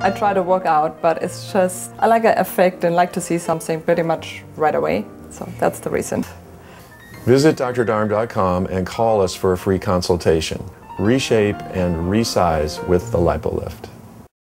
I try to work out, but it's just, I like an effect and like to see something pretty much right away. So that's the reason. Visit DrDarm.com and call us for a free consultation. Reshape and resize with the LipoLift.